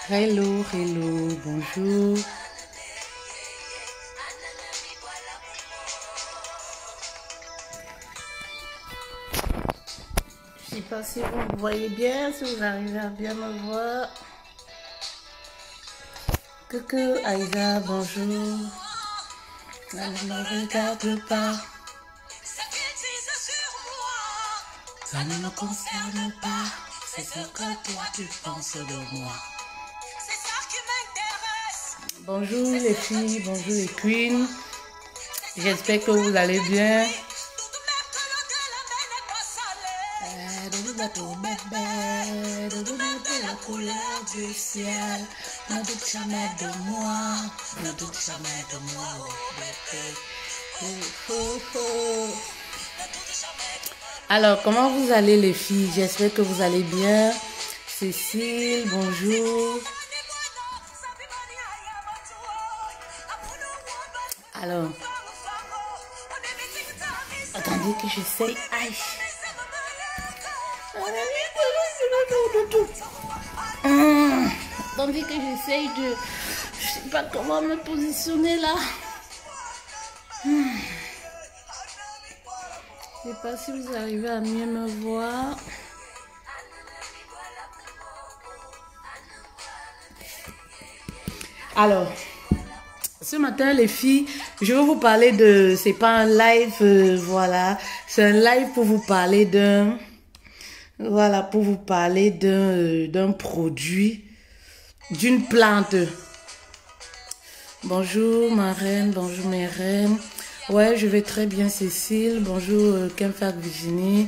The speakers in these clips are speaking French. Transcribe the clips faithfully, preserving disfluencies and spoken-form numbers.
Hello, hello, bonjour. Je ne sais pas si vous me voyez bien, si vous arrivez à bien me voir. Coucou Aïda, bonjour. Ne me regarde pas. Ça ne me concerne pas. C'est ce que toi tu penses de moi. Bonjour les filles, bonjour les queens. J'espère que vous allez bien. La couleur du ciel, ne doute jamais de moi, ne doute jamais de moi, bébé. Oh, oh, oh. Alors, comment vous allez les filles? J'espère que vous allez bien. Cécile, bonjour. Alors, attendez que j'essaye. Aïe. Hum, attendez que j'essaye de... Je sais pas comment me positionner là. Hum. Je sais pas si vous arrivez à mieux me voir. Alors, ce matin les filles, je vais vous parler de... C'est pas un live, euh, voilà. C'est un live pour vous parler d'un... Voilà, pour vous parler d'un euh, d'un produit, d'une plante. Bonjour ma reine, bonjour mes reines. Ouais, je vais très bien Cécile. Bonjour euh, Kemfak Virginie.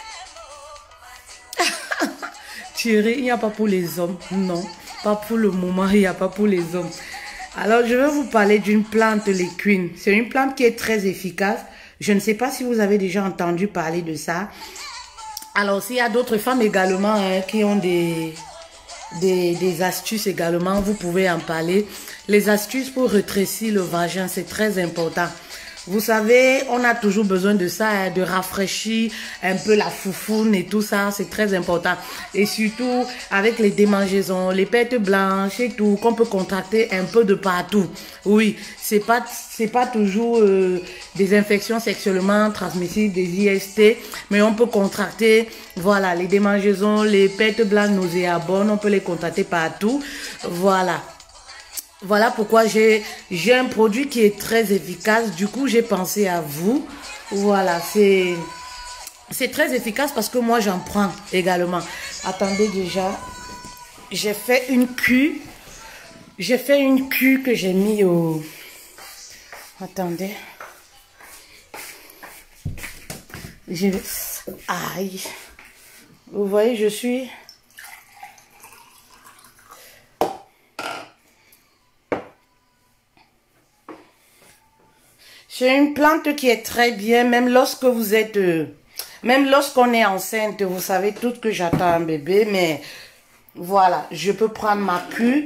Thierry, il n'y a pas pour les hommes. Non, pas pour le moment, il n'y a pas pour les hommes. Alors, je vais vous parler d'une plante, les queens. C'est une plante qui est très efficace. Je ne sais pas si vous avez déjà entendu parler de ça. Alors, s'il y a d'autres femmes également hein, qui ont des, des, des astuces également, vous pouvez en parler. Les astuces pour rétrécir le vagin, c'est très important. Vous savez, on a toujours besoin de ça, hein, de rafraîchir un peu la foufoune et tout ça, c'est très important. Et surtout, avec les démangeaisons, les pertes blanches et tout, qu'on peut contracter un peu de partout. Oui, c'est pas, c'est pas toujours euh, des infections sexuellement transmissibles, des I S T, mais on peut contracter, voilà, les démangeaisons, les pertes blanches nauséabondes, on peut les contracter partout. Voilà. Voilà pourquoi j'ai j'ai un produit qui est très efficace. Du coup, j'ai pensé à vous. Voilà, c'est c'est très efficace parce que moi, j'en prends également. Attendez déjà. J'ai fait une cure. J'ai fait une cure que j'ai mis au... Attendez. Je... Aïe. Vous voyez, je suis... C'est une plante qui est très bien, même lorsque vous êtes, euh, même lorsqu'on est enceinte, vous savez tout que j'attends un bébé, mais voilà, je peux prendre ma cure.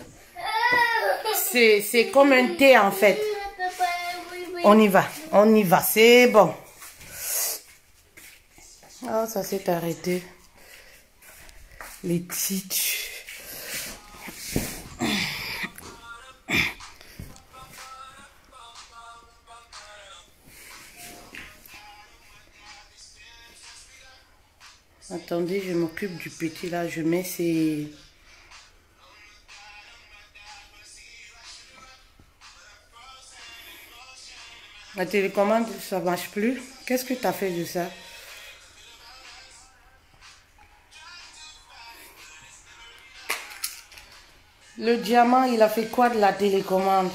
C'est, c'est comme un thé en fait. On y va, on y va, c'est bon. Oh, ça s'est arrêté. Les titres. Attendez, je m'occupe du petit là. Je mets ces... La télécommande, ça ne marche plus. Qu'est-ce que tu as fait de ça? Le diamant, il a fait quoi de la télécommande?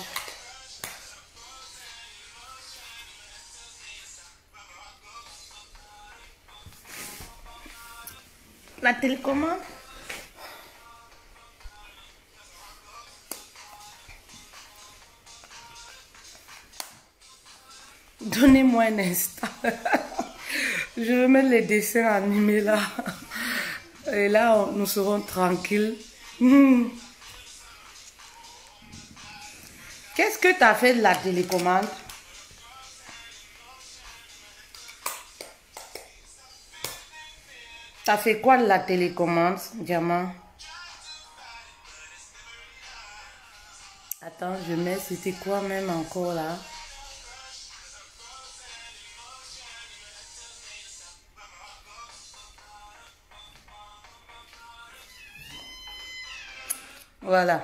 La télécommande? Donnez-moi un instant. Je vais mettre les dessins animés là. Et là, on- nous serons tranquilles. Hmm. Qu'est-ce que tu as fait de la télécommande? Tu as fait quoi de la télécommande, diamant? Attends, je mets, c'était quoi même encore là? Voilà.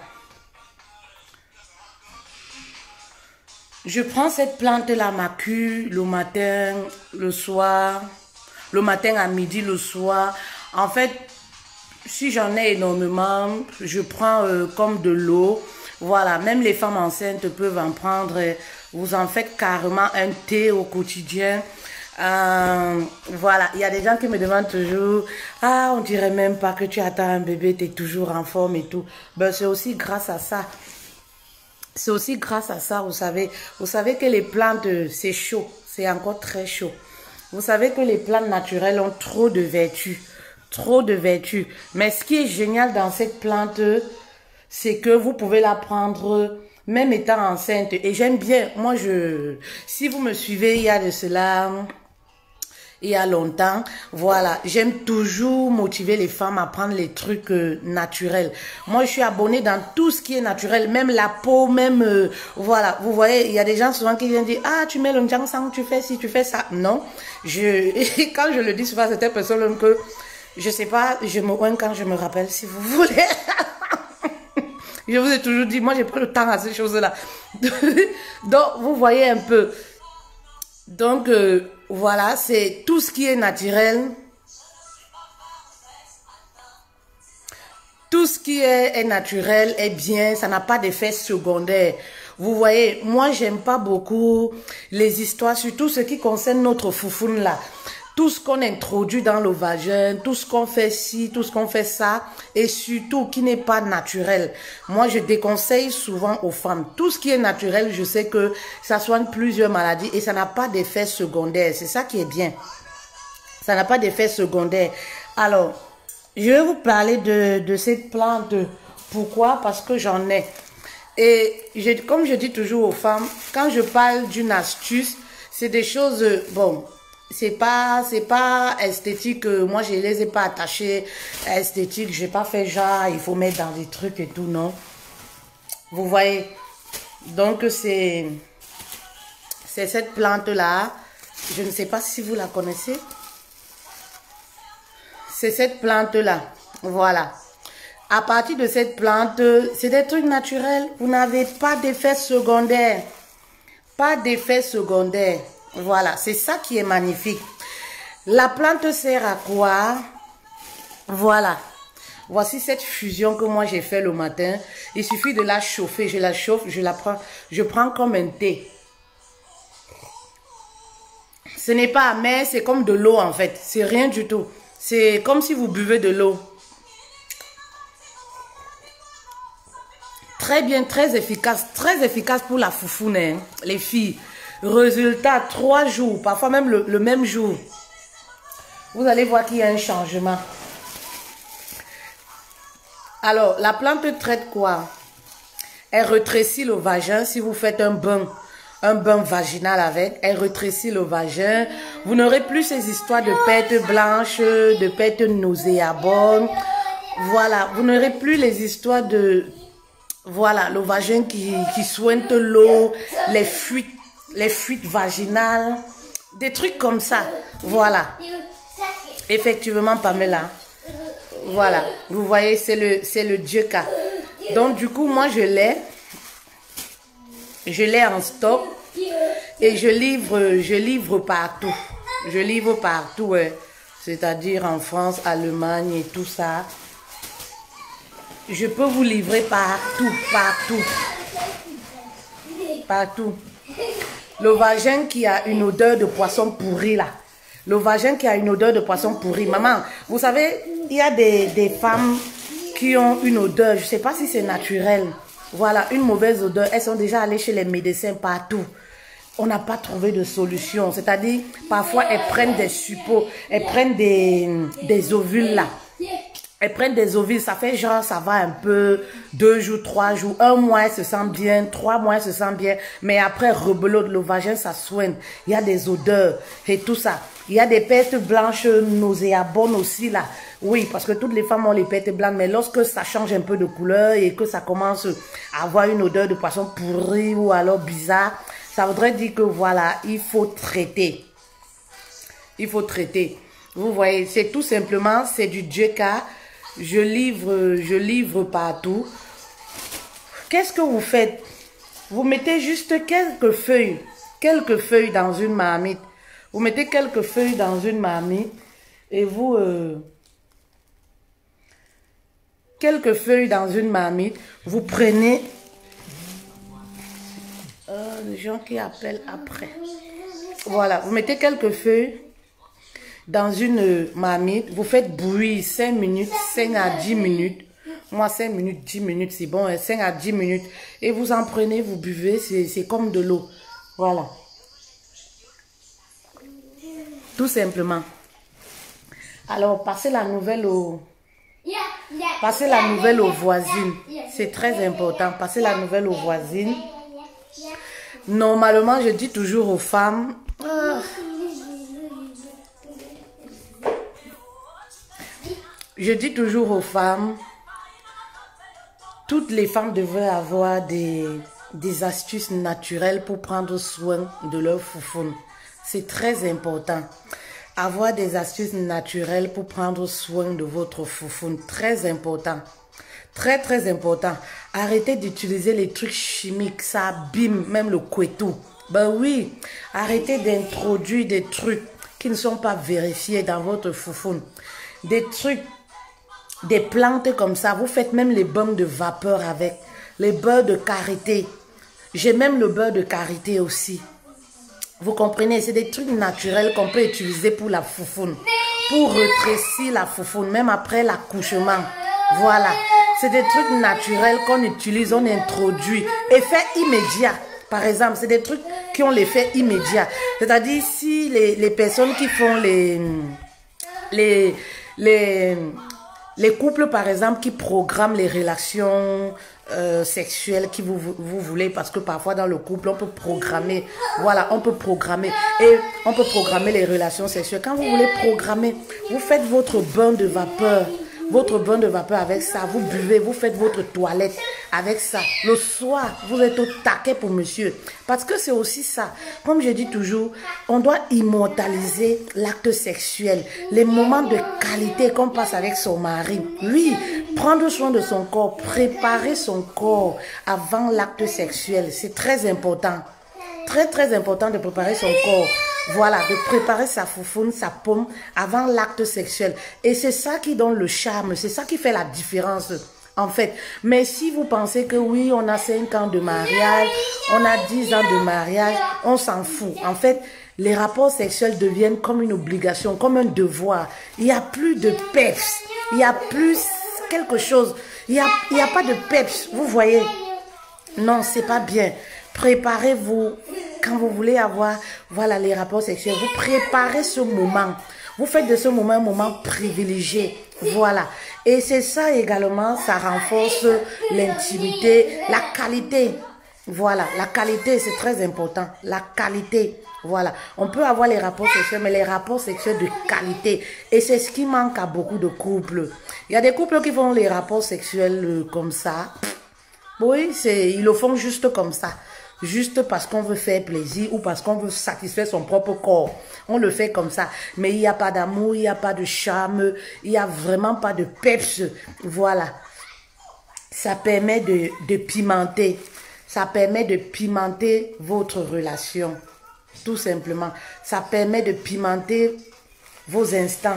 Je prends cette plante-là, ma cure, le matin, le soir, le matin à midi, le soir. En fait, si j'en ai énormément, je prends euh, comme de l'eau. Voilà, même les femmes enceintes peuvent en prendre. Vous en faites carrément un thé au quotidien. Euh, voilà, il y a des gens qui me demandent toujours, ah, on dirait même pas que tu attends un bébé, tu es toujours en forme et tout. Ben, c'est aussi grâce à ça. C'est aussi grâce à ça, vous savez. Vous savez que les plantes, c'est chaud. C'est encore très chaud. Vous savez que les plantes naturelles ont trop de vertus. Trop de vertus. Mais ce qui est génial dans cette plante, c'est que vous pouvez la prendre même étant enceinte. Et j'aime bien, moi je, si vous me suivez, il y a de cela, il y a longtemps, voilà, j'aime toujours motiver les femmes à prendre les trucs euh, naturels. Moi, je suis abonnée dans tout ce qui est naturel, même la peau, même, euh, voilà, vous voyez, il y a des gens souvent qui viennent dire, ah, tu mets le ginseng, tu fais ci, tu fais ça. Non, je, quand je le dis souvent à certaines personnes que, je sais pas, je me oins quand je me rappelle, si vous voulez. Je vous ai toujours dit, moi, j'ai pas le temps à ces choses-là. Donc, vous voyez un peu. Donc, euh, voilà, c'est tout ce qui est naturel. Tout ce qui est, est naturel est bien, ça n'a pas d'effet secondaire. Vous voyez, moi, j'aime pas beaucoup les histoires, surtout ce qui concerne notre foufoune là. Tout ce qu'on introduit dans le vagin, tout ce qu'on fait ci, tout ce qu'on fait ça, et surtout qui n'est pas naturel. Moi, je déconseille souvent aux femmes. Tout ce qui est naturel, je sais que ça soigne plusieurs maladies et ça n'a pas d'effet secondaire. C'est ça qui est bien. Ça n'a pas d'effet secondaire. Alors, je vais vous parler de, de cette plante. Pourquoi? Parce que j'en ai. Et je, comme je dis toujours aux femmes, quand je parle d'une astuce, c'est des choses, bon, c'est pas c'est pas esthétique, moi je les ai pas attachées esthétique, j'ai pas fait genre il faut mettre dans des trucs et tout, non, vous voyez. Donc c'est c'est cette plante là, je ne sais pas si vous la connaissez, c'est cette plante là, voilà. À partir de cette plante, c'est des trucs naturels, vous n'avez pas d'effet secondaire, pas d'effet secondaire. Voilà, c'est ça qui est magnifique. La plante sert à quoi? Voilà. Voici cette fusion que moi j'ai fait le matin. Il suffit de la chauffer. Je la chauffe, je la prends. Je prends comme un thé. Ce n'est pas amer, c'est comme de l'eau en fait. C'est rien du tout. C'est comme si vous buvez de l'eau. Très bien, très efficace. Très efficace pour la foufoune, hein, les filles. Résultat, trois jours, parfois même le, le même jour. Vous allez voir qu'il y a un changement. Alors, la plante traite quoi? Elle rétrécit le vagin si vous faites un bain, un bain vaginal avec. Elle rétrécit le vagin. Vous n'aurez plus ces histoires de pète blanche, de pète nauséabonde. Voilà, vous n'aurez plus les histoires de... Voilà, le vagin qui, qui sointe l'eau, les fuites. Les fuites vaginales, des trucs comme ça. Voilà. Effectivement, Pamela. Voilà. Vous voyez, c'est le, c'est le Djeka. Donc, du coup, moi, je l'ai. Je l'ai en stock. Et je livre, je livre partout. Je livre partout. Ouais. C'est-à-dire en France, Allemagne et tout ça. Je peux vous livrer partout, partout. Partout. Le vagin qui a une odeur de poisson pourri là. Le vagin qui a une odeur de poisson pourri. Maman, vous savez, il y a des, des femmes qui ont une odeur, je ne sais pas si c'est naturel. Voilà, une mauvaise odeur. Elles sont déjà allées chez les médecins partout. On n'a pas trouvé de solution. C'est-à-dire, parfois, elles prennent des suppos, elles prennent des, des ovules là. elles prennent des ovules, ça fait genre, ça va un peu, deux jours, trois jours, un mois, elles se sentent bien, trois mois, elles se sentent bien, mais après, rebelote, le vagin, ça soigne, il y a des odeurs et tout ça. Il y a des pertes blanches nauséabondes aussi là. Oui, parce que toutes les femmes ont les pertes blanches, mais lorsque ça change un peu de couleur et que ça commence à avoir une odeur de poisson pourri ou alors bizarre, ça voudrait dire que voilà, il faut traiter. Il faut traiter. Vous voyez, c'est tout simplement, c'est du Djeka. Je livre, je livre partout. Qu'est-ce que vous faites? Vous mettez juste quelques feuilles, quelques feuilles dans une marmite. Vous mettez quelques feuilles dans une marmite et vous... Euh, quelques feuilles dans une marmite. Vous prenez... Euh, les gens qui appellent après. Voilà, vous mettez quelques feuilles dans une marmite, vous faites bouillir cinq minutes, cinq à dix minutes. Moi, cinq minutes, dix minutes, c'est bon, cinq à dix minutes. Et vous en prenez, vous buvez, c'est comme de l'eau. Voilà. Tout simplement. Alors, passez la nouvelle aux... Passez la nouvelle aux voisines. C'est très important. Passez la nouvelle aux voisines. Normalement, je dis toujours aux femmes... Ah, Je dis toujours aux femmes, toutes les femmes devraient avoir des, des astuces naturelles pour prendre soin de leur foufoune. C'est très important. Avoir des astuces naturelles pour prendre soin de votre foufoune. Très important. Très, très important. Arrêtez d'utiliser les trucs chimiques. Ça abîme même le couetou. Ben oui. Arrêtez d'introduire des trucs qui ne sont pas vérifiés dans votre foufoune. Des trucs... Des plantes comme ça, vous faites même les baumes de vapeur avec, les beurres de karité. J'ai même le beurre de karité aussi. Vous comprenez, c'est des trucs naturels qu'on peut utiliser pour la foufoune, pour rétrécir la foufoune, même après l'accouchement. Voilà, c'est des trucs naturels qu'on utilise, on introduit. Effet immédiat, par exemple, c'est des trucs qui ont l'effet immédiat. C'est-à-dire, si les, les personnes qui font les... les, les Les couples, par exemple, qui programment les relations euh, sexuelles qui vous, vous voulez, parce que parfois dans le couple, on peut programmer, voilà, on peut programmer, et on peut programmer les relations sexuelles. Quand vous voulez programmer, vous faites votre bain de vapeur, votre bain de vapeur avec ça, vous buvez, vous faites votre toilette avec ça. Le soir, vous êtes au taquet pour monsieur. Parce que c'est aussi ça. Comme je dis toujours, on doit immortaliser l'acte sexuel. Les moments de qualité qu'on passe avec son mari. Oui, prendre soin de son corps, préparer son corps avant l'acte sexuel. C'est très important. Très, très important de préparer son corps. Voilà, de préparer sa foufoune, sa paume avant l'acte sexuel. Et c'est ça qui donne le charme, c'est ça qui fait la différence, en fait. Mais si vous pensez que oui, on a cinq ans de mariage, on a dix ans de mariage, on s'en fout. En fait, les rapports sexuels deviennent comme une obligation, comme un devoir. Il n'y a plus de peps, il n'y a plus quelque chose, il n'y a, il n'y a pas de peps, vous voyez. Non, c'est pas bien. Préparez-vous. Quand vous voulez avoir, voilà, les rapports sexuels, vous préparez ce moment. Vous faites de ce moment un moment privilégié. Voilà. Et c'est ça également, ça renforce l'intimité, la qualité. Voilà, la qualité, c'est très important. La qualité. Voilà. On peut avoir les rapports sexuels, mais les rapports sexuels de qualité. Et c'est ce qui manque à beaucoup de couples. Il y a des couples qui font les rapports sexuels comme ça. Oui, ils le font juste comme ça. Juste parce qu'on veut faire plaisir ou parce qu'on veut satisfaire son propre corps. On le fait comme ça. Mais il n'y a pas d'amour, il n'y a pas de charme, il n'y a vraiment pas de peps. Voilà. Ça permet de, de pimenter. Ça permet de pimenter votre relation. Tout simplement. Ça permet de pimenter vos instants.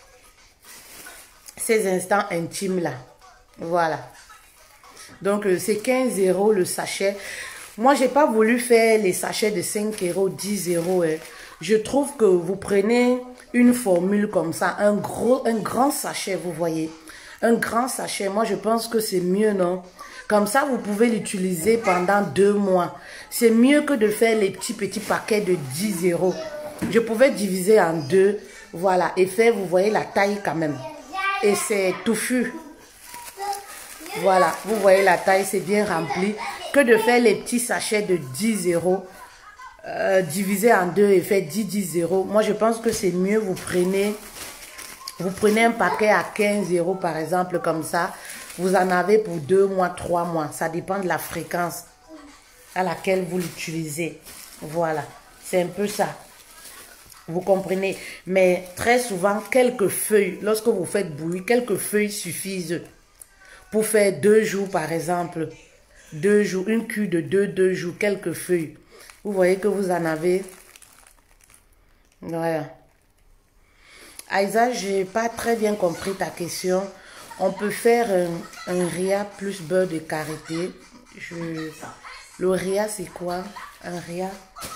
Ces instants intimes-là. Voilà. Donc, c'est quinze euros le sachet. Moi, j'ai pas voulu faire les sachets de cinq euros, dix euros. Hein. Je trouve que vous prenez une formule comme ça, un gros, un grand sachet, vous voyez. Un grand sachet, moi, je pense que c'est mieux, non? Comme ça, vous pouvez l'utiliser pendant deux mois. C'est mieux que de faire les petits, petits paquets de dix euros. Je pouvais diviser en deux, voilà, et faire, vous voyez, la taille quand même. et c'est touffu. Voilà, vous voyez la taille, c'est bien rempli. Que de faire les petits sachets de dix euros, euh, divisé en deux et fait dix, dix euros. Moi, je pense que c'est mieux, vous prenez, vous prenez un paquet à quinze euros, par exemple, comme ça. Vous en avez pour deux mois, trois mois. Ça dépend de la fréquence à laquelle vous l'utilisez. Voilà, c'est un peu ça. Vous comprenez? Mais très souvent, quelques feuilles, lorsque vous faites bouillir, quelques feuilles suffisent pour faire deux jours, par exemple. Deux jours, une cuve de deux, deux jours, quelques feuilles. Vous voyez que vous en avez. Voilà. Aïssa, je n'ai pas très bien compris ta question. On peut faire un, un ria plus beurre de karité. Je... Le ria, c'est quoi? Un ria?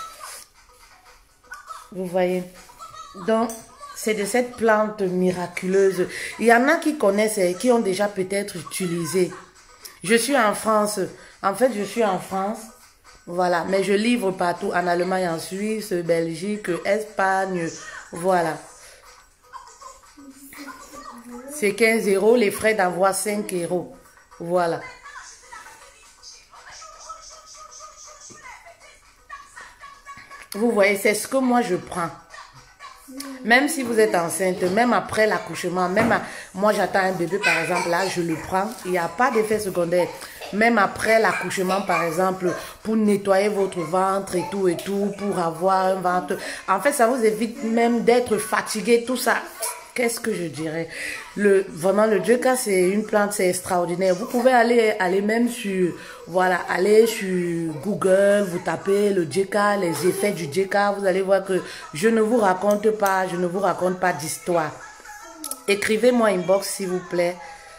Vous voyez? Donc, c'est de cette plante miraculeuse. Il y en a qui connaissent et qui ont déjà peut-être utilisé. Je suis en France. En fait, je suis en France. Voilà. Mais je livre partout. En Allemagne, en Suisse, Belgique, Espagne. Voilà. C'est quinze euros. Les frais d'envoi, cinq euros. Voilà. Vous voyez, c'est ce que moi je prends. Même si vous êtes enceinte, même après l'accouchement, même à, moi j'attends un bébé par exemple, là je le prends, il n'y a pas d'effet secondaire. Même après l'accouchement par exemple, pour nettoyer votre ventre et tout et tout, pour avoir un ventre. En fait, ça vous évite même d'être fatigué, tout ça. Qu'est-ce que je dirais? Le, vraiment, le Djeka, c'est une plante, c'est extraordinaire. Vous pouvez aller, aller même sur, voilà, aller sur Google, vous tapez le Djeka, les effets du Djeka, vous allez voir que je ne vous raconte pas, je ne vous raconte pas d'histoire. Écrivez-moi inbox, s'il vous plaît.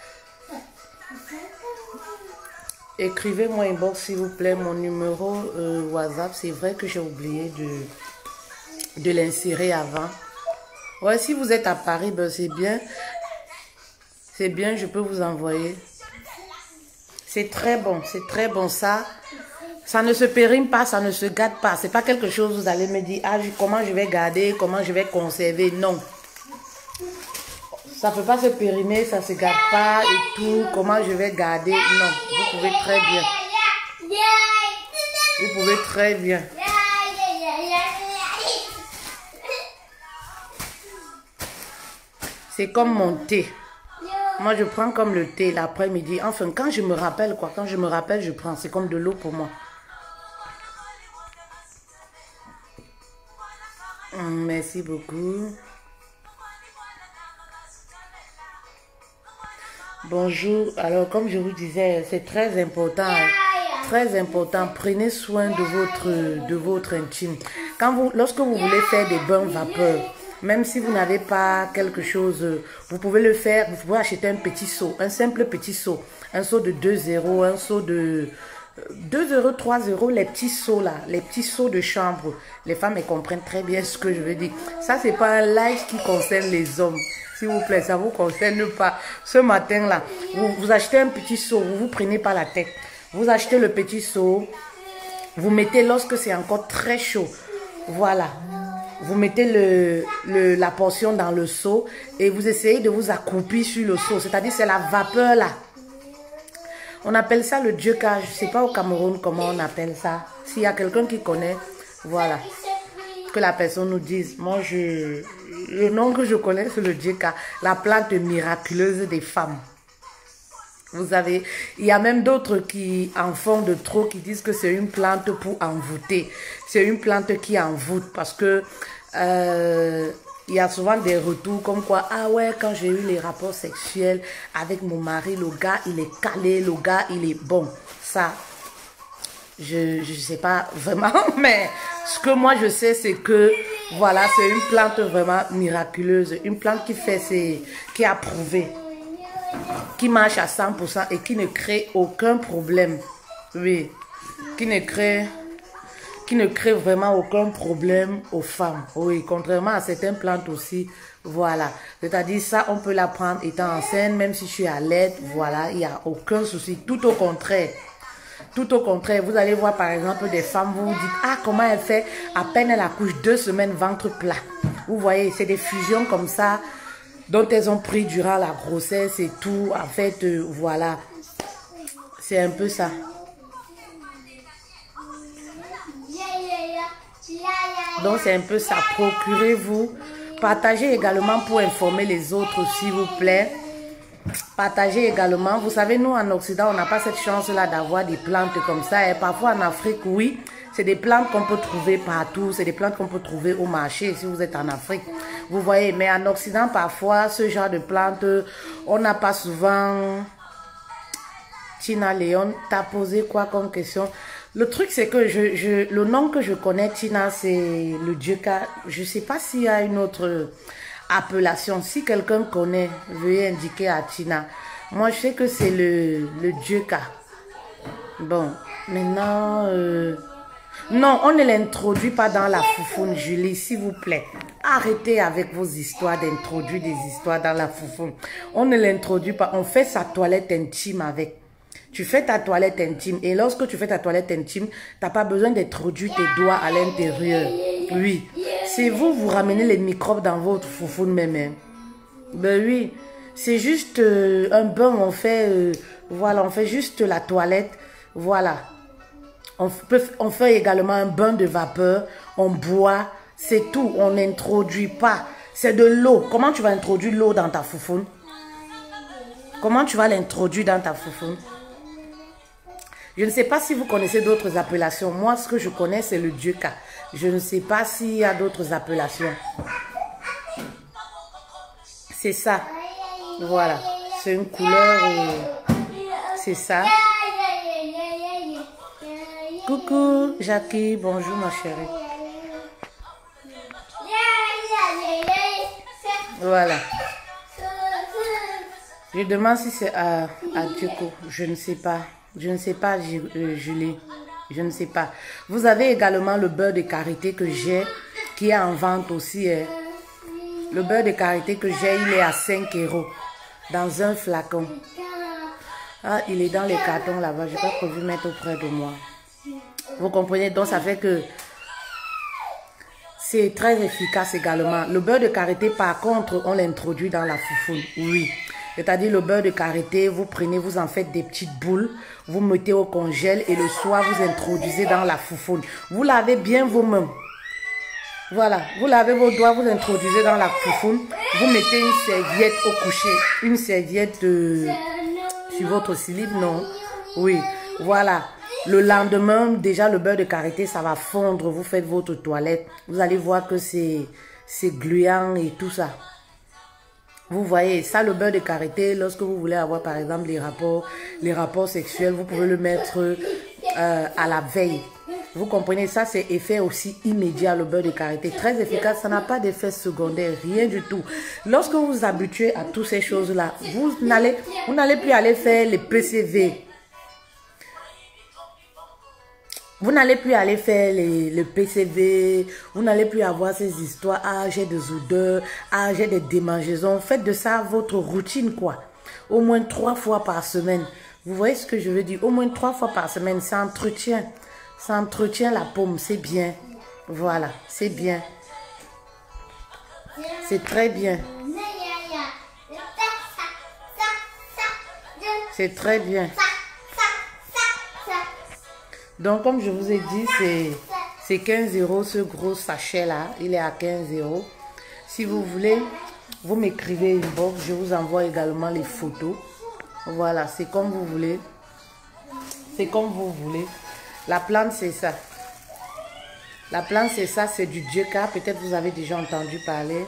Écrivez-moi inbox, s'il vous plaît, mon numéro euh, WhatsApp. C'est vrai que j'ai oublié de, de l'insérer avant. Ouais, si vous êtes à Paris, ben c'est bien. C'est bien, je peux vous envoyer. C'est très bon, c'est très bon ça. Ça ne se périme pas, ça ne se gâte pas. C'est pas quelque chose, vous allez me dire, ah, comment je vais garder, comment je vais conserver. Non. Ça ne peut pas se périmer, ça ne se gâte pas et tout. Comment je vais garder. Non, vous pouvez très bien. Vous pouvez très bien. C'est comme mon thé. Moi, je prends comme le thé l'après-midi. Enfin, quand je me rappelle, quoi. Quand je me rappelle, je prends. C'est comme de l'eau pour moi. Hum, merci beaucoup. Bonjour. Alors, comme je vous disais, c'est très important. Très important. Prenez soin de votre, de votre intime. Quand vous, lorsque vous voulez faire des bains vapeur, même si vous n'avez pas quelque chose, vous pouvez le faire, vous pouvez acheter un petit seau, un simple petit seau, un seau de deux euros, un seau de deux euros, trois euros, les petits seaux là, les petits seaux de chambre. Les femmes, elles comprennent très bien ce que je veux dire. Ça, c'est pas un live qui concerne les hommes. S'il vous plaît, ça ne vous concerne pas. Ce matin-là, vous, vous achetez un petit seau, vous ne vous prenez pas la tête. Vous achetez le petit seau, vous mettez lorsque c'est encore très chaud. Voilà. Vous mettez le, le, la portion dans le seau et vous essayez de vous accroupir sur le seau. C'est-à-dire c'est la vapeur là. On appelle ça le djeka. Je ne sais pas au Cameroun comment on appelle ça. S'il y a quelqu'un qui connaît, voilà. Que la personne nous dise. Moi, je, le nom que je connais, c'est le djeka. La plante miraculeuse des femmes. Vous savez, il y a même d'autres qui en font de trop, qui disent que c'est une plante pour envoûter. C'est une plante qui envoûte parce que euh, il y a souvent des retours comme quoi, ah ouais, quand j'ai eu les rapports sexuels avec mon mari, le gars, il est calé, le gars, il est bon. Ça, je ne sais pas vraiment, mais ce que moi je sais, c'est que, voilà, c'est une plante vraiment miraculeuse. Une plante qui fait, c'est, qui a prouvé. Qui marche à cent pour cent et qui ne crée aucun problème. Oui, qui ne crée, qui ne crée vraiment aucun problème aux femmes. Oui, contrairement à certaines plantes aussi, voilà. C'est-à-dire ça, on peut la prendre étant enceinte, même si je suis à l'aide, voilà, il n'y a aucun souci. Tout au contraire. Tout au contraire, vous allez voir par exemple des femmes, vous vous dites, ah, comment elle fait, à peine elle accouche deux semaines, ventre plat. Vous voyez, c'est des fusions comme ça. dont elles ont pris durant la grossesse et tout. En fait, euh, voilà. C'est un peu ça. Donc, c'est un peu ça. Procurez-vous. Partagez également pour informer les autres, s'il vous plaît. Partagez également. Vous savez, nous, en Occident, on n'a pas cette chance-là d'avoir des plantes comme ça. Et parfois, en Afrique, oui, c'est des plantes qu'on peut trouver partout. C'est des plantes qu'on peut trouver au marché, si vous êtes en Afrique. Vous voyez, mais en Occident, parfois, ce genre de plantes, on n'a pas souvent... Tina Léon, t'as posé quoi comme question? Le truc, c'est que je, je, le nom que je connais, Tina, c'est le Djeka. Je ne sais pas s'il y a une autre appellation. Si quelqu'un connaît, veuillez indiquer à Tina. Moi, je sais que c'est le, le Djeka. Bon, maintenant... Euh... Non, on ne l'introduit pas dans la foufoune, Julie, s'il vous plaît. Arrêtez avec vos histoires d'introduire des histoires dans la foufoune. On ne l'introduit pas. On fait sa toilette intime avec. Tu fais ta toilette intime et lorsque tu fais ta toilette intime, tu n'as pas besoin d'introduire tes doigts à l'intérieur. Oui. C'est vous, vous ramenez les microbes dans votre foufoune même. Hein. Ben oui. C'est juste euh, un bain, on fait, euh, voilà, on fait juste la toilette. Voilà. On, peut, on fait également un bain de vapeur. On boit. C'est tout. On n'introduit pas. C'est de l'eau. Comment tu vas introduire l'eau dans ta foufoune? Comment tu vas l'introduire dans ta foufoune? Je ne sais pas si vous connaissez d'autres appellations. Moi, ce que je connais, c'est le Djeka. Je ne sais pas s'il y a d'autres appellations. C'est ça. Voilà. C'est une couleur... Euh, c'est ça. Coucou, Jackie. Bonjour, ma chérie. Voilà. Je demande si c'est à, à Djeko. Je ne sais pas. Je ne sais pas, Julie. Je ne sais pas. Vous avez également le beurre de karité que j'ai, qui est en vente aussi. Hein. Le beurre de karité que j'ai, il est à cinq euros. Dans un flacon. Ah, il est dans les cartons là-bas. Je n'ai pas prévu mettre auprès de moi. Vous comprenez? Donc, ça fait que c'est très efficace également. Le beurre de karité, par contre, on l'introduit dans la foufoune. Oui. C'est-à-dire le beurre de karité, vous prenez, vous en faites des petites boules, vous mettez au congèle et le soir, vous introduisez dans la foufoune. Vous lavez bien vos mains. Voilà, vous lavez vos doigts, vous introduisez dans la foufoune. Vous mettez une serviette au coucher. Une serviette euh, sur votre slip, non? Oui, voilà. Le lendemain, déjà, le beurre de karité, ça va fondre. Vous faites votre toilette. Vous allez voir que c'est gluant et tout ça. Vous voyez, ça, le beurre de karité, lorsque vous voulez avoir, par exemple, les rapports, les rapports sexuels, vous pouvez le mettre euh, à la veille. Vous comprenez, ça, c'est effet aussi immédiat, le beurre de karité. Très efficace, ça n'a pas d'effet secondaire, rien du tout. Lorsque vous vous habituez à toutes ces choses-là, vous n'allez vous n'allez plus aller faire les P C V. Vous n'allez plus aller faire les, le P C V, vous n'allez plus avoir ces histoires, ah j'ai des odeurs, ah j'ai des démangeaisons. Faites de ça votre routine quoi. Au moins trois fois par semaine. Vous voyez ce que je veux dire? Au moins trois fois par semaine, ça entretient. Ça entretient la paume, c'est bien. Voilà, c'est bien. C'est très bien. C'est très bien. Donc, comme je vous ai dit, c'est quinze euros ce gros sachet-là. Il est à quinze euros. Si vous voulez, vous m'écrivez une box. Je vous envoie également les photos. Voilà, c'est comme vous voulez. C'est comme vous voulez. La plante, c'est ça. La plante, c'est ça. C'est du Djeka. Peut-être vous avez déjà entendu parler.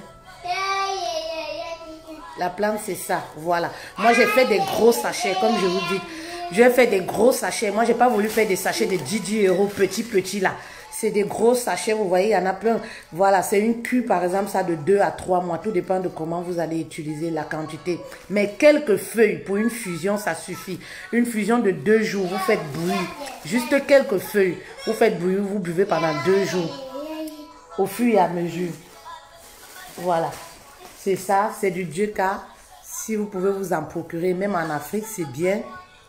La plante, c'est ça. Voilà. Moi, j'ai fait des gros sachets, comme je vous dis. Je vais faire des gros sachets. Moi, je n'ai pas voulu faire des sachets de dix euros, petits, petits là. C'est des gros sachets, vous voyez, il y en a plein. Voilà, c'est une cure, par exemple, ça de deux à trois mois. Tout dépend de comment vous allez utiliser la quantité. Mais quelques feuilles pour une fusion, ça suffit. Une fusion de deux jours, vous faites bouillir. Juste quelques feuilles, vous faites bouillir, vous buvez pendant deux jours. Au fur et à mesure. Voilà. C'est ça, c'est du Djeka. Si vous pouvez vous en procurer, même en Afrique, c'est bien.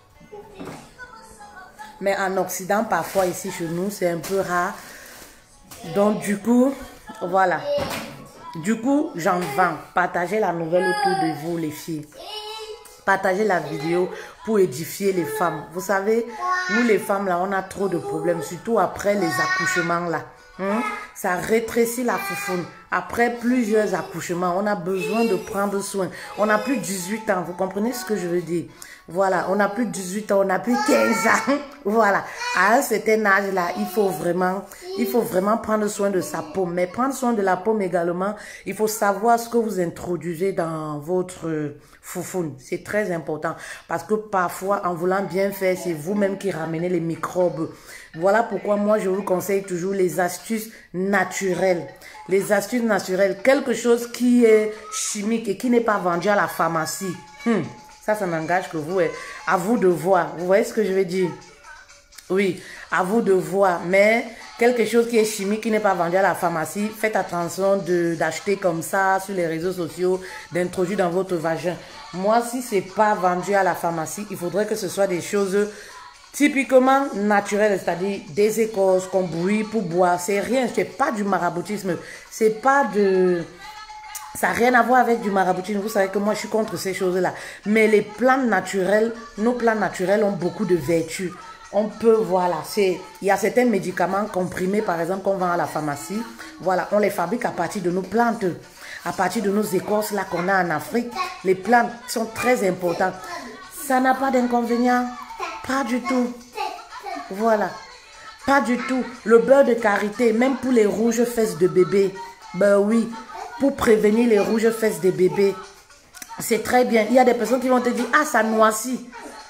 Mais en Occident, parfois ici chez nous, c'est un peu rare. Donc du coup, voilà. Du coup, j'en vends. Partagez la nouvelle autour de vous, les filles. Partagez la vidéo pour édifier les femmes. Vous savez, nous les femmes, là, on a trop de problèmes, surtout après les accouchements, là. Hum? Ça rétrécit la foufoune. Après plusieurs accouchements, on a besoin de prendre soin. On n'a plus dix-huit ans, vous comprenez ce que je veux dire? Voilà, on n'a plus dix-huit ans, on n'a plus quinze ans. Voilà, à un certain âge-là, il faut vraiment, il faut vraiment prendre soin de sa peau. Mais prendre soin de la peau également, il faut savoir ce que vous introduisez dans votre foufoune. C'est très important parce que parfois, en voulant bien faire, c'est vous-même qui ramenez les microbes. Voilà pourquoi moi, je vous conseille toujours les astuces naturelles. Les astuces naturelles, quelque chose qui est chimique et qui n'est pas vendu à la pharmacie. Hum, ça, ça n'engage que vous. À vous de voir. Vous voyez ce que je veux dire? Oui, à vous de voir. Mais quelque chose qui est chimique, qui n'est pas vendu à la pharmacie, faites attention de d'acheter comme ça sur les réseaux sociaux, d'introduire dans votre vagin. Moi, si ce n'est pas vendu à la pharmacie, il faudrait que ce soit des choses typiquement naturel, c'est-à-dire des écorces qu'on bouillit pour boire. C'est rien, c'est pas du maraboutisme. C'est pas de... Ça n'a rien à voir avec du maraboutisme. Vous savez que moi, je suis contre ces choses-là. Mais les plantes naturelles, nos plantes naturelles ont beaucoup de vertus. On peut, voilà, c'est... Il y a certains médicaments comprimés, par exemple, qu'on vend à la pharmacie. Voilà, on les fabrique à partir de nos plantes, à partir de nos écorces là qu'on a en Afrique. Les plantes sont très importantes. Ça n'a pas d'inconvénient. Pas du tout. Voilà. Pas du tout. Le beurre de karité, même pour les rouges fesses de bébé. Ben oui. Pour prévenir les rouges fesses des bébés. C'est très bien. Il y a des personnes qui vont te dire, ah, ça noircit.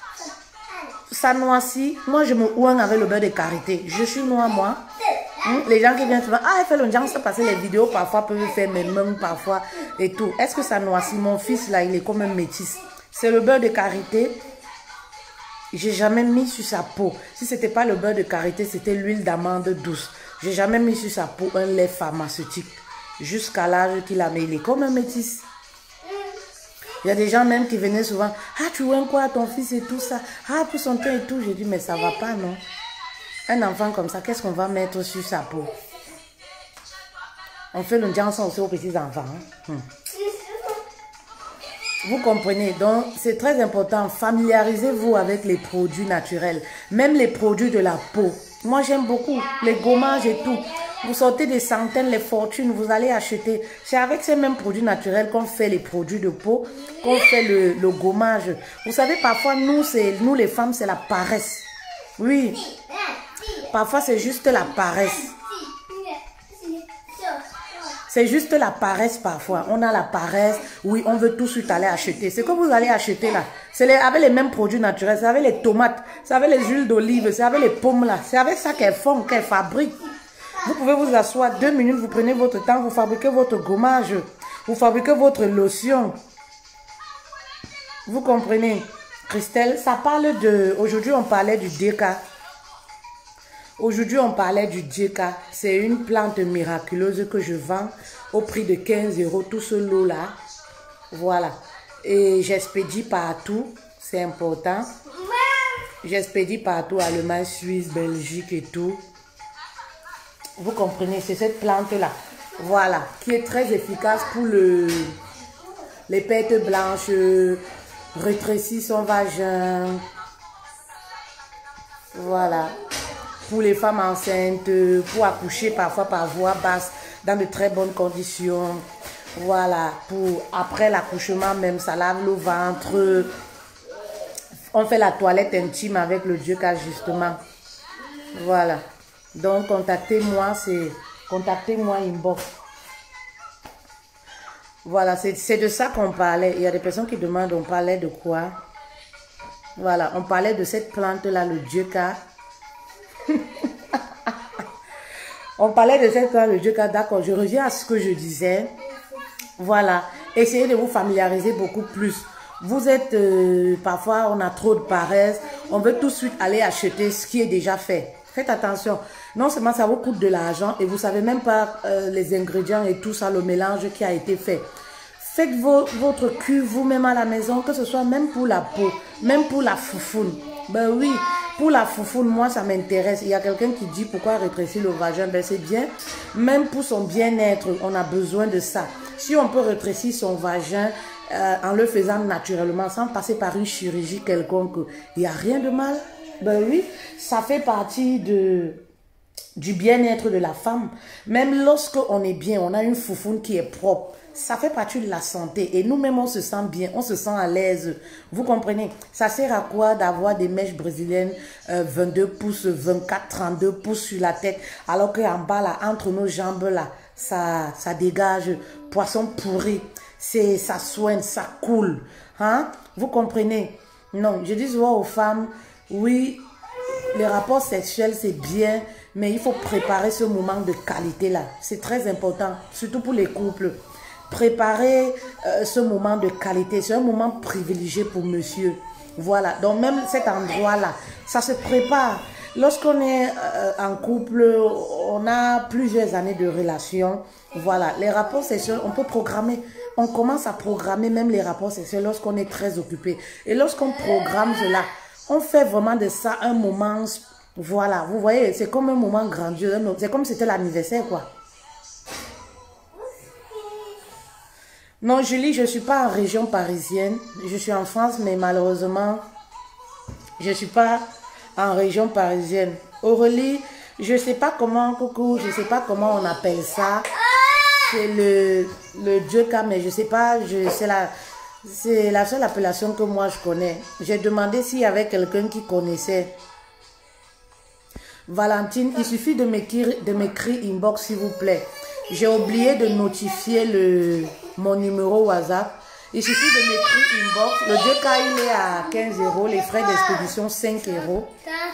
Ça noircit. Moi, je me ouin avec le beurre de karité. Je suis noire, moi. Hum? Les gens qui viennent souvent, ah, elle fait longtemps, ça passer les vidéos, parfois peuvent faire mes mains, parfois, et tout. Est-ce que ça noircit? Mon fils, là, il est comme un métis. C'est le beurre de karité. J'ai jamais mis sur sa peau. Si ce n'était pas le beurre de karité, c'était l'huile d'amande douce. J'ai jamais mis sur sa peau un lait pharmaceutique. Jusqu'à l'âge qu'il a, mais il est comme un métis. Il y a des gens même qui venaient souvent. Ah, tu vois quoi, ton fils et tout ça. Ah, pour son teint et tout. J'ai dit, mais ça va pas, non? Un enfant comme ça, qu'est-ce qu'on va mettre sur sa peau? On fait le janson aussi aux petits enfants. Hein? Hmm. Vous comprenez, donc c'est très important, familiarisez-vous avec les produits naturels, même les produits de la peau. Moi j'aime beaucoup les gommages et tout. Vous sortez des centaines, les fortunes, vous allez acheter. C'est avec ces mêmes produits naturels qu'on fait les produits de peau, qu'on fait le, le gommage. Vous savez, parfois nous, nous les femmes, c'est la paresse. Oui, parfois c'est juste la paresse. C'est juste la paresse parfois. On a la paresse. Oui, on veut tout de suite aller acheter. Ce que vous allez acheter là, c'est avec les mêmes produits naturels. C'est avec les tomates, c'est avec les huiles d'olive, c'est avec les pommes là. C'est avec ça qu'elles font, qu'elles fabriquent. Vous pouvez vous asseoir deux minutes, vous prenez votre temps, vous fabriquez votre gommage. Vous fabriquez votre lotion. Vous comprenez? Christelle, ça parle de... Aujourd'hui, on parlait du Deka. Aujourd'hui, on parlait du Deka. C'est une plante miraculeuse que je vends au prix de quinze euros. Tout ce lot-là. Voilà. Et j'expédie partout. C'est important. J'expédie partout. Allemagne, Suisse, Belgique et tout. Vous comprenez? C'est cette plante-là. Voilà. Qui est très efficace pour le, les pertes blanches. Rétrécir son vagin. Voilà. Pour les femmes enceintes, pour accoucher parfois par voie basse, dans de très bonnes conditions. Voilà, pour après l'accouchement même, ça lave le ventre. On fait la toilette intime avec le Deka justement. Voilà. Donc, contactez-moi, c'est contactez-moi inbox. Voilà, c'est de ça qu'on parlait. Il y a des personnes qui demandent, on parlait de quoi? Voilà, on parlait de cette plante-là, le Deka. On parlait de cette plante, le Deka, d'accord. Je reviens à ce que je disais. Voilà, essayez de vous familiariser beaucoup plus. Vous êtes, euh, parfois, on a trop de paresse. On veut tout de suite aller acheter ce qui est déjà fait. Faites attention. Non seulement ça vous coûte de l'argent et vous savez même pas euh, les ingrédients et tout ça, le mélange qui a été fait. Faites vos, votre cure vous-même à la maison, que ce soit même pour la peau, même pour la foufoune. Ben oui, Pour la foufoune, moi, ça m'intéresse. Il y a quelqu'un qui dit pourquoi rétrécir le vagin. Ben, c'est bien. Même pour son bien-être, on a besoin de ça. Si on peut rétrécir son vagin euh, en le faisant naturellement, sans passer par une chirurgie quelconque, il n'y a rien de mal. Ben oui, ça fait partie de... du bien-être de la femme. Même lorsque on est bien, on a une foufoune qui est propre, ça fait partie de la santé. Et nous-mêmes, on se sent bien, on se sent à l'aise. Vous comprenez? Ça sert à quoi d'avoir des mèches brésiliennes euh, vingt-deux pouces, vingt-quatre, trente-deux pouces sur la tête, alors qu'en bas, là, entre nos jambes, là, ça, ça dégage poisson pourri. C'est, ça soigne, ça coule. Hein? Vous comprenez? Non, je dis souvent aux femmes, oui, les rapports sexuels, c'est bien, mais il faut préparer ce moment de qualité-là. C'est très important, surtout pour les couples. Préparer euh, ce moment de qualité, c'est un moment privilégié pour monsieur. Voilà, donc même cet endroit-là, ça se prépare. Lorsqu'on est euh, en couple, on a plusieurs années de relation. Voilà, les rapports sexuels, on peut programmer. On commence à programmer même les rapports sexuels lorsqu'on est très occupé. Et lorsqu'on programme cela, on fait vraiment de ça un moment, voilà, vous voyez, c'est comme un moment grandiose, c'est comme si c'était l'anniversaire, quoi. Non, Julie, je ne suis pas en région parisienne, je suis en France, mais malheureusement, je ne suis pas en région parisienne. Aurélie, je ne sais pas comment, coucou, je ne sais pas comment on appelle ça, c'est le, le Djeka, mais je ne sais pas, c'est la... C'est la seule appellation que moi je connais. J'ai demandé s'il y avait quelqu'un qui connaissait. Valentine, il suffit de m'écrire de m'écrire inbox s'il vous plaît. J'ai oublié de notifier le, mon numéro WhatsApp. Il suffit de m'écrire inbox. Le deux K il est à quinze euros. Les frais d'expédition cinq euros.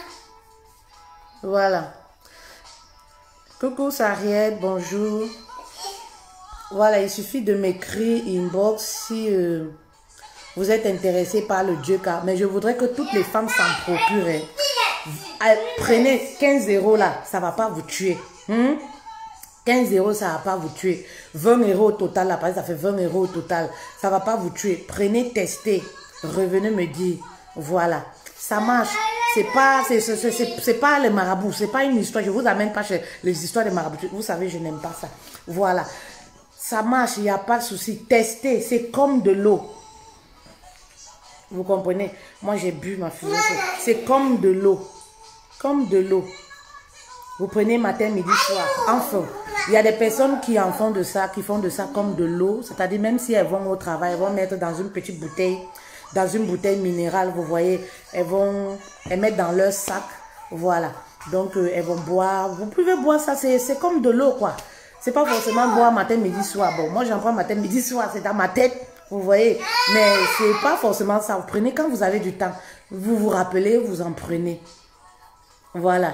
Voilà. Coucou Sariette, bonjour. Voilà, il suffit de m'écrire inbox si euh, vous êtes intéressé par le Djeka. Mais je voudrais que toutes les femmes s'en procurent. Prenez quinze euros là, ça ne va pas vous tuer. Hmm? quinze euros, ça ne va pas vous tuer. vingt euros au total, là, par exemple, ça fait vingt euros au total. Ça ne va pas vous tuer. Prenez, testez. Revenez me dire. Voilà. Ça marche. C'est pas, c'est pas les marabouts. C'est pas une histoire. Je ne vous amène pas chez les histoires des marabouts. Vous savez, je n'aime pas ça. Voilà. Ça marche, il n'y a pas de souci. Testez, c'est comme de l'eau. Vous comprenez? Moi, j'ai bu ma fille. C'est comme de l'eau. Comme de l'eau. Vous prenez matin, midi, soir. Enfin, il y a des personnes qui en font de ça, qui font de ça comme de l'eau. C'est-à-dire, même si elles vont au travail, elles vont mettre dans une petite bouteille, dans une bouteille minérale, vous voyez, elles vont elles mettre dans leur sac. Voilà. Donc, euh, elles vont boire. Vous pouvez boire ça, c'est comme de l'eau, quoi. C'est pas forcément boire matin, midi, soir. Bon, moi, j'en prends matin, midi, soir. C'est dans ma tête, vous voyez. Mais c'est pas forcément ça. Vous prenez quand vous avez du temps. Vous vous rappelez, vous en prenez. Voilà.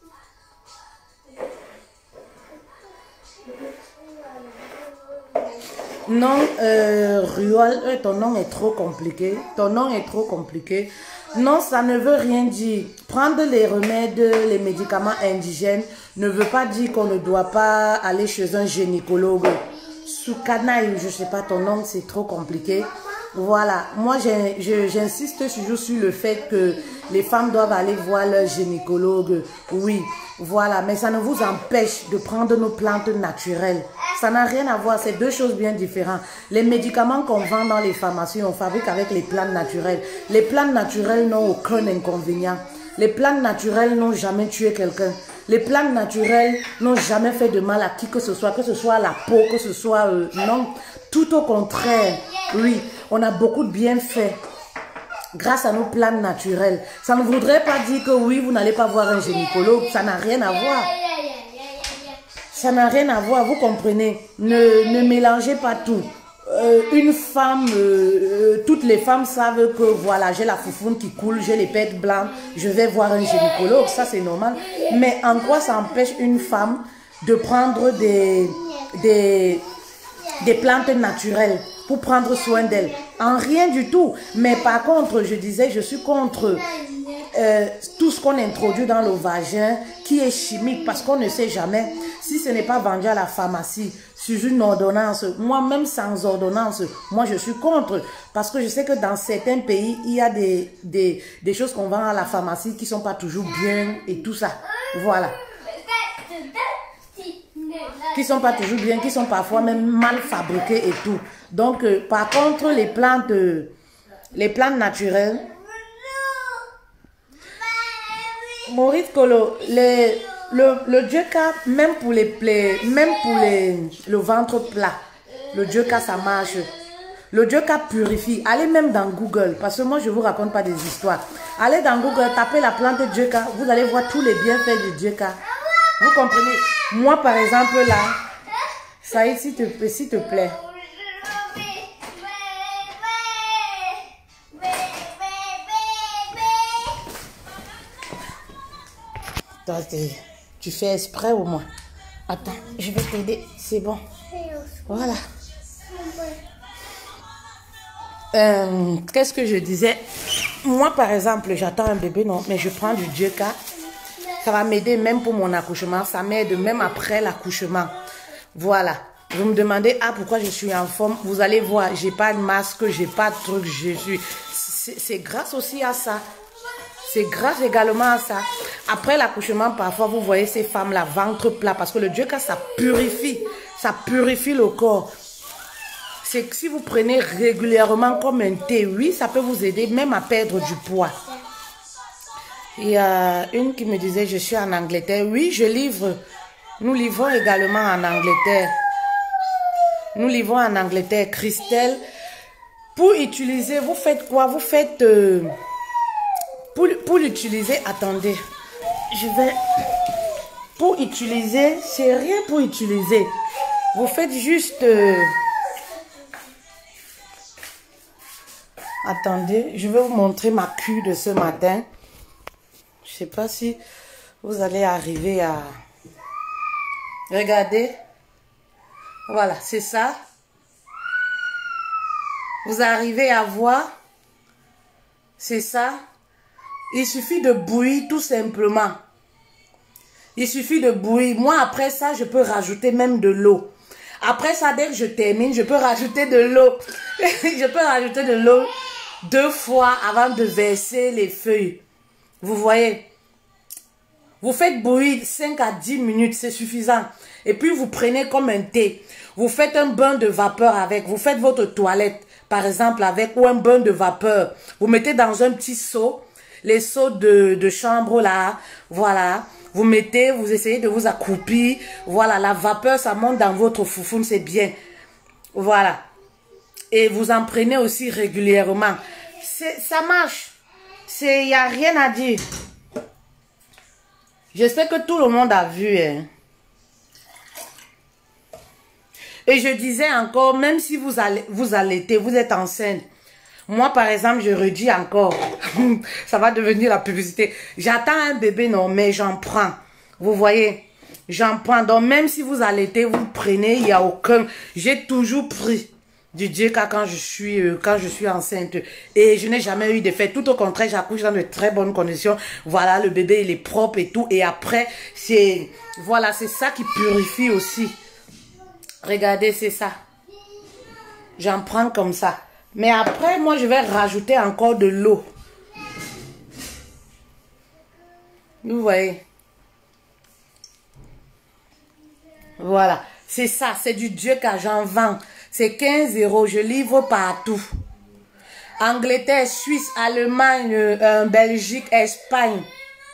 Non, euh, Ruol, euh, ton nom est trop compliqué. Ton nom est trop compliqué. Non, ça ne veut rien dire. Prendre les remèdes, les médicaments indigènes ne veut pas dire qu'on ne doit pas aller chez un gynécologue. Soukanaï, je ne sais pas ton nom, c'est trop compliqué. Voilà, moi j'insiste toujours sur le fait que les femmes doivent aller voir leur gynécologue. Oui, voilà, mais ça ne vous empêche de prendre nos plantes naturelles. Ça n'a rien à voir, c'est deux choses bien différentes. Les médicaments qu'on vend dans les pharmacies, on fabrique avec les plantes naturelles. Les plantes naturelles n'ont aucun inconvénient. Les plantes naturelles n'ont jamais tué quelqu'un. Les plantes naturelles n'ont jamais fait de mal à qui que ce soit, que ce soit la peau, que ce soit... Euh, non, tout au contraire. Oui, on a beaucoup de bienfaits grâce à nos plantes naturelles. Ça ne voudrait pas dire que oui, vous n'allez pas voir un gynécologue. Ça n'a rien à voir. Ça n'a rien à voir, vous comprenez. Ne, ne mélangez pas tout. Euh, une femme, euh, euh, toutes les femmes savent que voilà, j'ai la foufoune qui coule, j'ai les pètes blancs, je vais voir un gynécologue, ça c'est normal. Mais en quoi ça empêche une femme de prendre des, des, des plantes naturelles pour prendre soin d'elle? En rien du tout. Mais par contre, je disais, je suis contre euh, tout ce qu'on introduit dans le vagin qui est chimique parce qu'on ne sait jamais si ce n'est pas vendu à la pharmacie sur une ordonnance. Moi, même sans ordonnance, moi je suis contre parce que je sais que dans certains pays, il y a des, des, des choses qu'on vend à la pharmacie qui ne sont pas toujours bien et tout ça. Voilà. Qui sont pas toujours bien, qui sont parfois même mal fabriquées et tout. Donc, euh, par contre, les plantes, euh, les plantes naturelles, Maurice Colo, les, le, le Djeka, même pour les plaies, même pour les, le ventre plat, le Djeka, ça marche. Le Djeka purifie. Allez même dans Google, parce que moi, je ne vous raconte pas des histoires. Allez dans Google, tapez la plante Djeka, vous allez voir tous les bienfaits du Djeka. Vous comprenez? Moi, par exemple, là, ça y est, s'il te, s'il te plaît. Toi, tu fais exprès au moins. Attends, je vais t'aider. C'est bon. Voilà. Euh, Qu'est-ce que je disais? Moi, par exemple, j'attends un bébé, non, mais je prends du Djeka. Ça va m'aider même pour mon accouchement. Ça m'aide même après l'accouchement. Voilà. Vous me demandez, ah, pourquoi je suis en forme? Vous allez voir, j'ai pas de masque, j'ai pas de truc, je suis... C'est grâce aussi à ça. C'est grâce également à ça. Après l'accouchement, parfois, vous voyez ces femmes-là, ventre plat, parce que le Djeka, ça purifie. Ça purifie le corps. C'est que si vous prenez régulièrement comme un thé, oui, ça peut vous aider même à perdre du poids. Il y a une qui me disait, je suis en Angleterre. Oui, je livre. Nous livrons également en Angleterre. Nous livrons en Angleterre. Christelle, pour utiliser, vous faites quoi? Vous faites... Euh, pour pour l'utiliser, attendez. Je vais... Pour utiliser, c'est rien pour utiliser. Vous faites juste... Euh, attendez, je vais vous montrer ma cure de ce matin. Je sais pas si vous allez arriver à... Regardez. Voilà, c'est ça. Vous arrivez à voir. C'est ça. Il suffit de bouillir tout simplement. Il suffit de bouillir. Moi, après ça, je peux rajouter même de l'eau. Après ça, dès que je termine, je peux rajouter de l'eau. Je peux rajouter de l'eau deux fois avant de verser les feuilles. Vous voyez? Vous faites bouillir cinq à dix minutes, c'est suffisant. Et puis, vous prenez comme un thé. Vous faites un bain de vapeur avec. Vous faites votre toilette, par exemple, avec ou un bain de vapeur. Vous mettez dans un petit seau. Les seaux de, de chambre, là. Voilà. Vous mettez, vous essayez de vous accroupir. Voilà, la vapeur, ça monte dans votre foufoune, c'est bien. Voilà. Et vous en prenez aussi régulièrement. Ça marche. Il n'y a rien à dire. J'espère que tout le monde a vu. Hein. Et je disais encore, même si vous allez, vous allaitez, vous êtes enceinte. Moi, par exemple, je redis encore. Ça va devenir la publicité. J'attends un bébé, non, mais j'en prends. Vous voyez, j'en prends. Donc, même si vous allaitez, vous prenez, il n'y a aucun... J'ai toujours pris du Djeka quand je suis euh, quand je suis enceinte. Et je n'ai jamais eu d'effet. Tout au contraire, j'accouche dans de très bonnes conditions. Voilà, le bébé, il est propre et tout. Et après, c'est... Voilà, c'est ça qui purifie aussi. Regardez, c'est ça. J'en prends comme ça. Mais après, moi, je vais rajouter encore de l'eau. Vous voyez? Voilà. C'est ça. C'est du Djeka. J'en vends. C'est quinze euros. Je livre partout. Angleterre, Suisse, Allemagne, euh, Belgique, Espagne.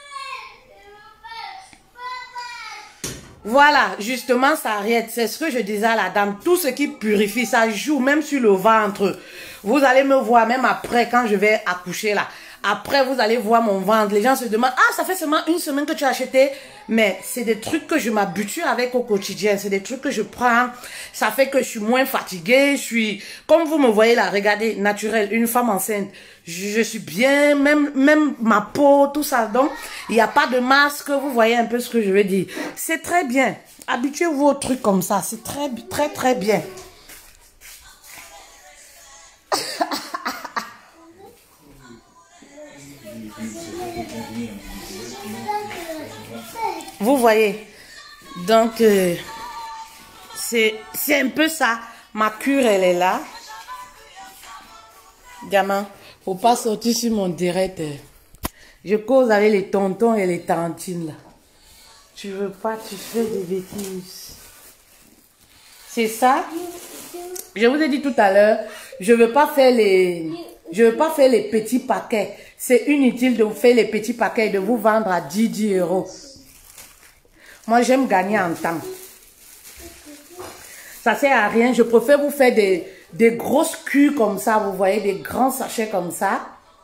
Voilà, justement, ça arrête. C'est ce que je disais à la dame. Tout ce qui purifie, ça joue même sur le ventre. Vous allez me voir même après, quand je vais accoucher là. Après, vous allez voir mon ventre. Les gens se demandent, ah, ça fait seulement une semaine que tu as acheté. Mais c'est des trucs que je m'habitue avec au quotidien. C'est des trucs que je prends. Ça fait que je suis moins fatiguée. Je suis, comme vous me voyez là, regardez, naturel, une femme enceinte. Je, je suis bien, même, même ma peau, tout ça. Donc, il n'y a pas de masque. Vous voyez un peu ce que je veux dire. C'est très bien. Habituez-vous aux trucs comme ça. C'est très, très, très bien. Vous voyez. Donc, euh, c'est un peu ça. Ma cure, elle est là. Gamin, faut pas sortir sur mon direct. Je cause avec les tontons et les tantines là. Tu veux pas, tu fais des bêtises. C'est ça. Je vous ai dit tout à l'heure, je veux pas faire les, je veux pas faire les petits paquets. C'est inutile de vous faire les petits paquets et de vous vendre à dix, dix euros. Moi, j'aime gagner en temps. Ça sert à rien. Je préfère vous faire des, des grosses culs comme ça. Vous voyez, des grands sachets comme ça.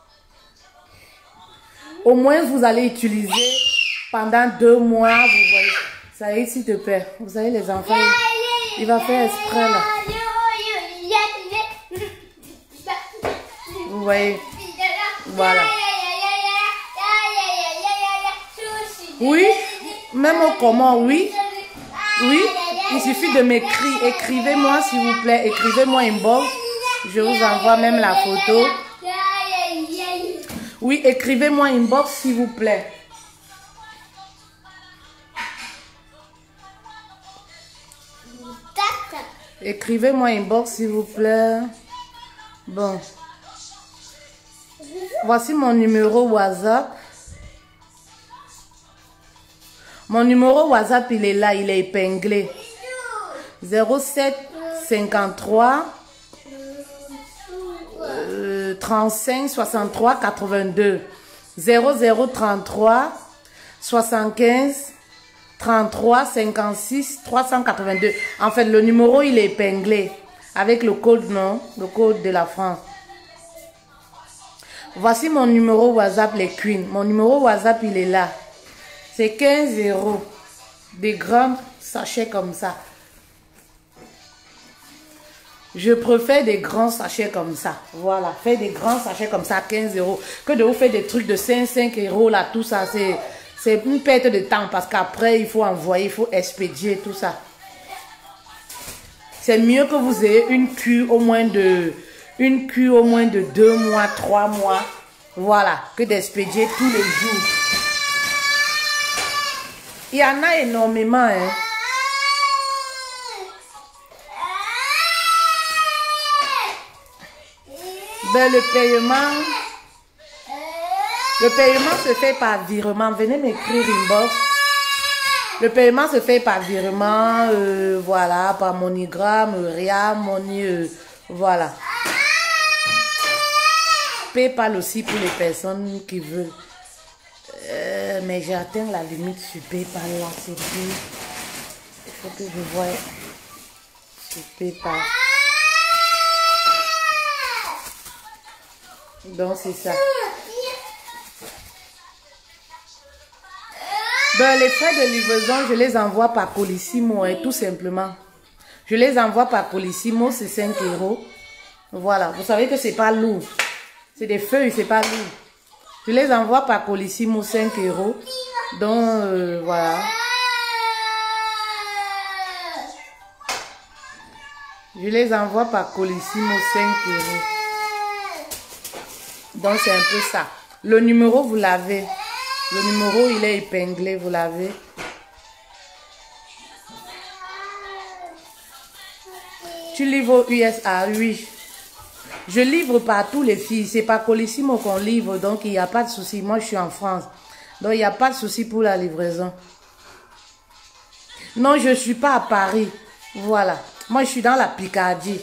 Au moins, vous allez utiliser pendant deux mois. Vous voyez. Ça y est, s'il te plaît. Vous savez, les enfants, il, il va faire exprès là. Vous voyez. Voilà. Oui. Même au comment, oui. Oui. Il suffit de m'écrire. Écrivez-moi, s'il vous plaît. Écrivez-moi inbox. Je vous envoie même la photo. Oui, écrivez-moi inbox, s'il vous plaît. Écrivez-moi inbox, s'il vous plaît. Bon. Voici mon numéro WhatsApp. Mon numéro WhatsApp, il est là, il est épinglé. zéro sept cinquante-trois euh, trente-cinq soixante-trois quatre-vingt-deux. zéro zéro trente-trois soixante-quinze trente-trois cinquante-six trois cent quatre-vingt-deux. En fait, le numéro, il est épinglé avec le code, non, le code de la France. Voici mon numéro WhatsApp, les queens. Mon numéro WhatsApp, il est là. C'est quinze euros. Des grands sachets comme ça. Je préfère des grands sachets comme ça. Voilà. Faites des grands sachets comme ça, quinze euros. Que de vous faire des trucs de cinq, cinq euros là, tout ça, c'est... C'est une perte de temps parce qu'après, il faut envoyer, il faut expédier, tout ça. C'est mieux que vous ayez une cure au moins de... Une cure au moins de deux mois, trois mois. Voilà. Que d'expédier tous les jours. Il y en a énormément, hein. Ben, le paiement... Le paiement se fait par virement. Venez m'écrire inbox. Le paiement se fait par virement, euh, voilà, par MoneyGram, Ria, Money, euh, voilà. PayPal aussi pour les personnes qui veulent. Euh, mais j'ai atteint la limite sur PayPal là, c'est tout. Il faut que je voie sur PayPal. Donc c'est ça. Ben, les frais de livraison, je les envoie par Colissimo, hein, tout simplement. Je les envoie par Colissimo, c'est cinq euros. Voilà, vous savez que c'est pas lourd. C'est des feuilles, c'est pas lourd. Je les envoie par Colissimo, cinq euros. Donc, euh, voilà. Je les envoie par Colissimo, cinq euros. Donc, c'est un peu ça. Le numéro, vous l'avez. Le numéro, il est épinglé, vous l'avez. Tu livres au U S A, oui. Je livre partout les filles. C'est pas Colissimo qu'on livre, donc il n'y a pas de souci. Moi, je suis en France. Donc, il n'y a pas de souci pour la livraison. Non, je ne suis pas à Paris. Voilà. Moi, je suis dans la Picardie.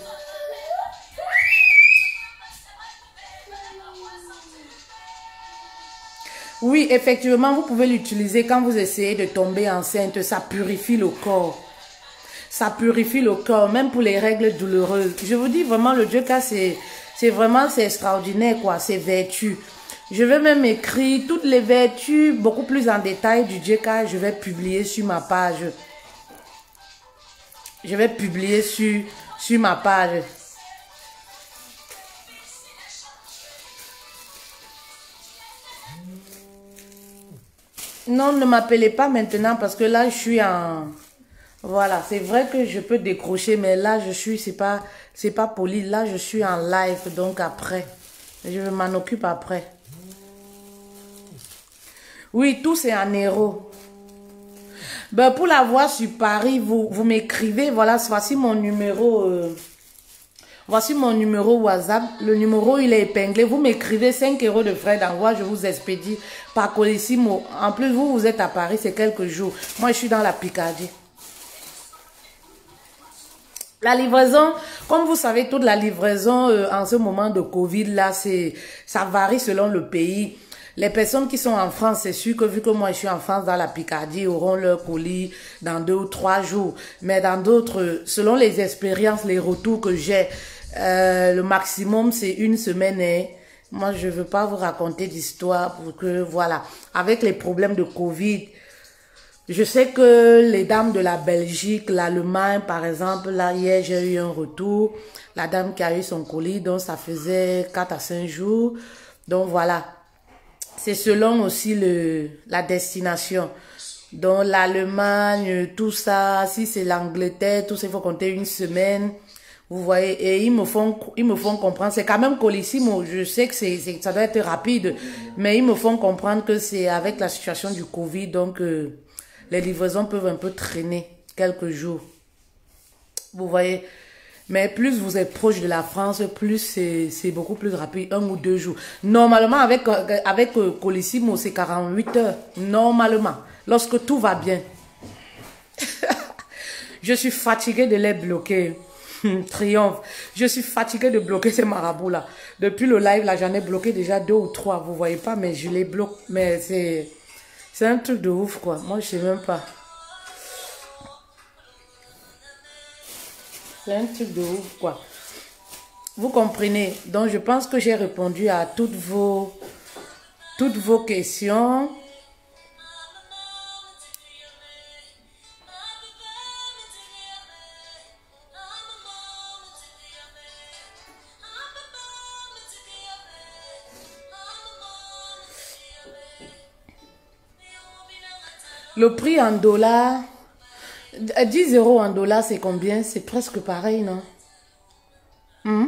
Oui, effectivement, vous pouvez l'utiliser quand vous essayez de tomber enceinte. Ça purifie le corps. Ça purifie le corps, même pour les règles douloureuses. Je vous dis vraiment, le Djeka, c'est vraiment c'est extraordinaire, quoi. C'est vertu. Je vais même écrire toutes les vertus, beaucoup plus en détail du Djeka. Je vais publier sur ma page. Je vais publier sur, sur ma page. Non, ne m'appelez pas maintenant parce que là, je suis en... Voilà, c'est vrai que je peux décrocher, mais là, je suis, c'est pas, c'est pas poli. Là, je suis en live, donc après. Je m'en occupe après. Oui, tout c'est en euros. Ben, pour la voir sur Paris, vous, vous m'écrivez. Voilà, voici mon numéro. Euh, voici mon numéro WhatsApp. Le numéro, il est épinglé. Vous m'écrivez cinq euros de frais d'envoi. Je vous expédie par Colissimo. En plus, vous, vous êtes à Paris, c'est quelques jours. Moi, je suis dans la Picardie. La livraison, comme vous savez, toute la livraison euh, en ce moment de Covid, là, c'est, ça varie selon le pays. Les personnes qui sont en France, c'est sûr que vu que moi je suis en France dans la Picardie, auront leur colis dans deux ou trois jours. Mais dans d'autres, selon les expériences, les retours que j'ai, euh, le maximum c'est une semaine. Et moi je veux pas vous raconter d'histoire pour que, voilà, avec les problèmes de Covid, je sais que les dames de la Belgique, l'Allemagne par exemple, là hier j'ai eu un retour. La dame qui a eu son colis, donc ça faisait quatre à cinq jours. Donc voilà. C'est selon aussi le, la destination. Donc l'Allemagne, tout ça, si c'est l'Angleterre, tout ça, il faut compter une semaine. Vous voyez, et ils me font, ils me font comprendre. C'est quand même Colissimo. Je sais que c'est, ça doit être rapide, mais ils me font comprendre que c'est avec la situation du Covid, donc euh, les livraisons peuvent un peu traîner quelques jours. Vous voyez. Mais plus vous êtes proche de la France, plus c'est beaucoup plus rapide, un ou deux jours. Normalement, avec, avec Colissimo, c'est quarante-huit heures. Normalement, lorsque tout va bien. Je suis fatiguée de les bloquer. Triomphe. Je suis fatiguée de bloquer ces marabouts-là. Depuis le live, là, j'en ai bloqué déjà deux ou trois. Vous voyez pas, mais je les bloque. Mais c'est c'est un truc de ouf, quoi. Moi, je sais même pas. C'est un truc de ouf, quoi. Vous comprenez? Donc, je pense que j'ai répondu à toutes vos, toutes vos questions. Le prix en dollars, dix euros en dollars, c'est combien? C'est presque pareil, non? Hmm?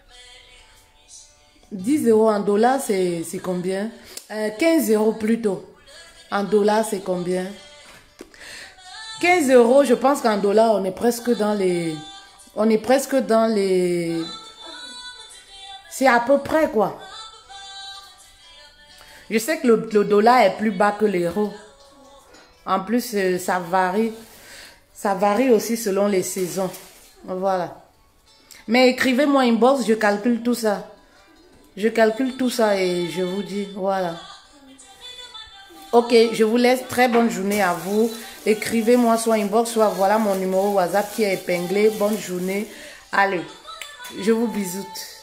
dix euros en dollars, c'est combien? euh, quinze euros plutôt. En dollars, c'est combien? quinze euros, je pense qu'en dollars, on est presque dans les... On est presque dans les... C'est à peu près, quoi. Je sais que le, le dollar est plus bas que l'euro. En plus, euh, ça varie. Ça varie aussi selon les saisons. Voilà. Mais écrivez-moi inbox, je calcule tout ça. Je calcule tout ça et je vous dis, voilà. Ok, je vous laisse. Très bonne journée à vous. Écrivez-moi soit inbox, soit voilà mon numéro WhatsApp qui est épinglé. Bonne journée. Allez, je vous bisoute.